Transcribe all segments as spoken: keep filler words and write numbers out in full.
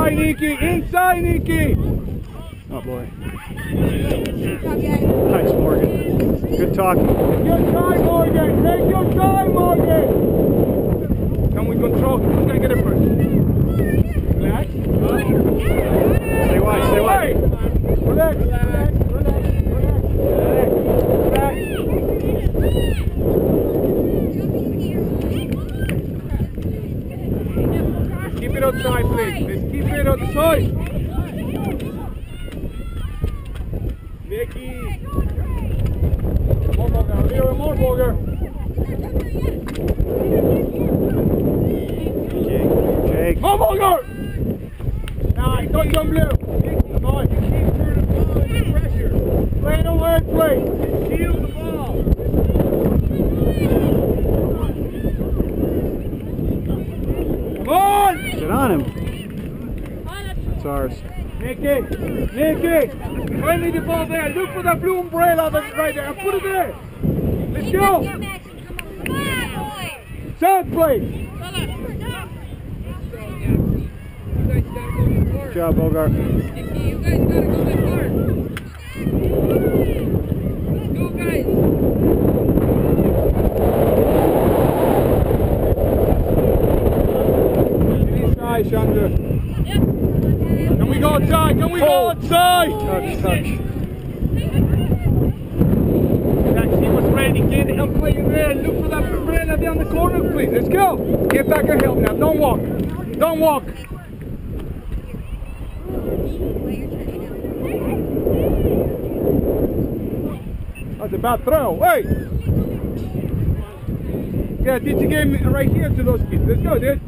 Inside, Nikki! Inside, Nikki! Oh boy. Nice, Morgan. Good talking. Take your time, Morgan! Take your time, Morgan! Can we control? Who's gonna get it first? Relax. Say what? Say what? Relax. Relax. Relax. Relax. Relax. Keep it outside, please. Let's keep it outside. Vicky. More Morgan. Leo, more Morgan. Jake. Jake. More Morgan. Nice. Don't jump, Leo. Come on. You keep turning the ball under pressure. Play the way, play. Shield the ball. Come on. Get on him. That's ours. Nicky, Nicky, bring me the ball there. Look for that blue umbrella that's right there. Put it there. Let's go. Shot play. Good job, Bogart. You guys gotta go that hard. Let's go, guys. Inside, Chandra. Can we go outside? Can we go outside? Touch, touch. Jack, he was ready. Get him playing there. Look for that umbrella down the corner, please. Let's go. Get back and help now. Don't walk. Don't walk. That's a bad throw. Hey! Yeah, teach the game right here to those kids. Let's go, dude.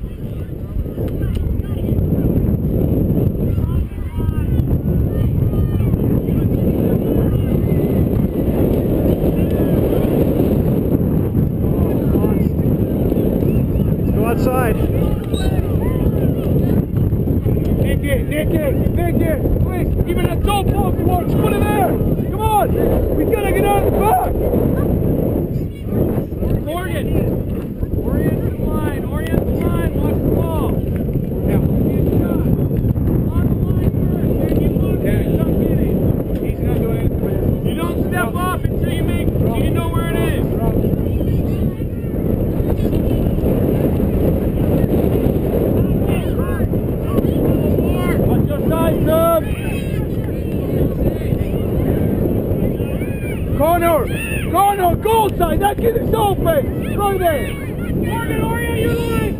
Outside. Nicky, Nicky, Nicky, please, even a toe ball works. Put it there. Come on. We gotta get out of the back. Morgan. Orient the line. Orient the line. Watch the ball. Now, get shot. On the line first. Then you move it. Don't get it. He's not doing it. You don't step off until you make, until you know where it is. Corner! Corner! Goal side! That kid is open! Go there! Morgan, orient your line!